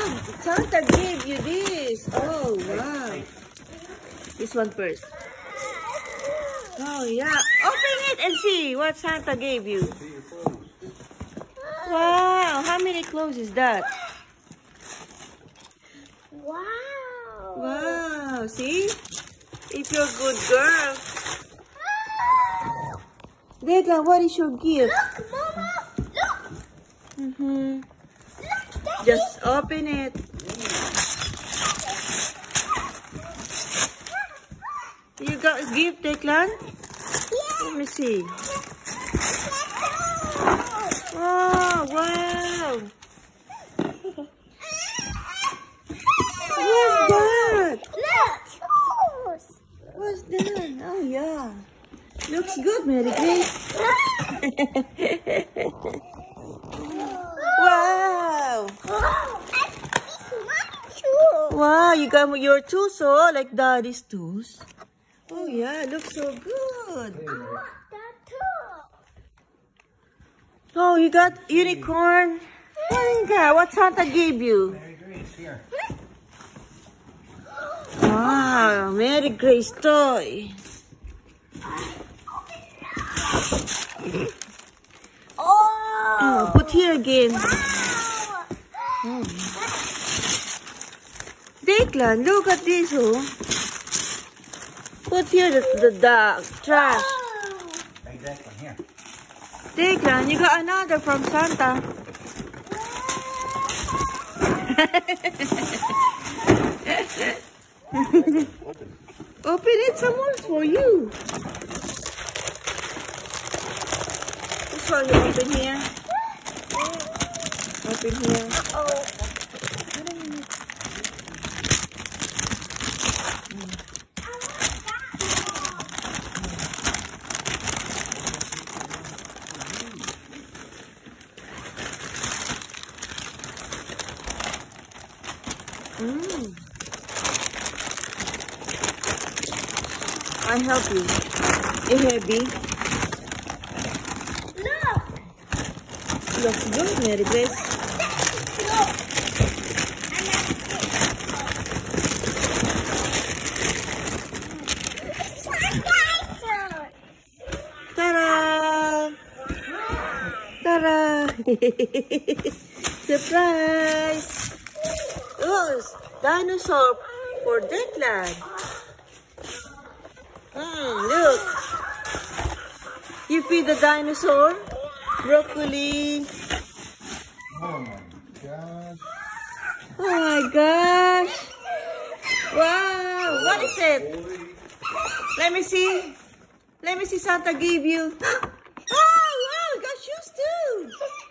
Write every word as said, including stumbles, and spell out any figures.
Oh, Santa gave you this. Oh, wow. This one first. Oh, yeah. Open it and see what Santa gave you. Wow. How many clothes is that? Wow. Wow. See? If you're a good girl. Declan, what is your gift? Look, Mama. Look. Mm-hmm. Look, Daddy. Just open it. You got a gift, Declan? Yeah. Let me see. Oh, wow. What's that? Look. What's that? Oh, yeah. Looks good, Mary Grace. Wow. Wow, you got your tools, oh, like Daddy's tools. Oh, yeah, looks so good. Oh, you got unicorn. What Santa gave you? Mary Grace, here. Wow, Mary Grace toy. Oh. Oh, put here again. Oh. Declan, look at this, oh. Put here the, the, the trash. Take that one here. Declan, you got another from Santa. Open it, someone's for you. This one you open here. Open here. Oh. Mm. I help you. It's heavy. Look. Looks good, Mary Grace. Look. Ta-da! Ta-da! Surprise! Oh, dinosaur for Declan. Mm, look. You feed the dinosaur broccoli. Oh my gosh. Oh my gosh. Wow. What is it? Let me see. Let me see Santa gave you. Oh, wow. Got shoes too.